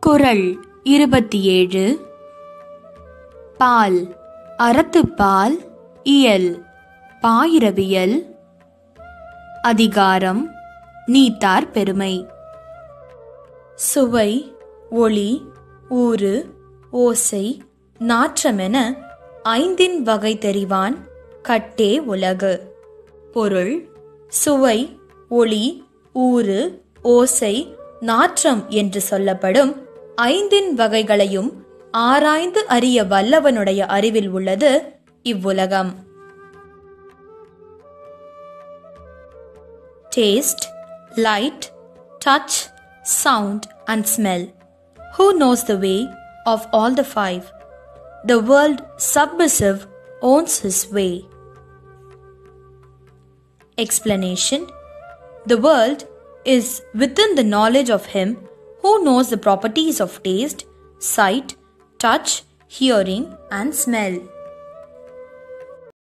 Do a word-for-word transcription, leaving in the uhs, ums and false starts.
குறள் இருபத்தி ஏழு. பால் அறத்துப்பால் இயல் பாயிரவியல். அதிகாரம் நீத்தார் பெருமை. சுவை, ஒளி, ஊறு, ஓசை, நாற்றமென ஐந்தின் வகை தெரிவான் கட்டே உலகு. பொருள்: சுவை, ஒளி, ஊறு, ஓசை, நாற்றம் என்று சொல்லப்படும் ஐந்தின் வகைகளையும் ஆராய்ந்து அறிய வல்லவனுடைய அறிவில் உள்ளது இவ்வுலகம். Taste, light, touch, sound and smell. Who knows the way of all the five? The world submissive owns his way. Explanation: the world is within the knowledge of him who knows the properties of taste, sight, touch, hearing and smell.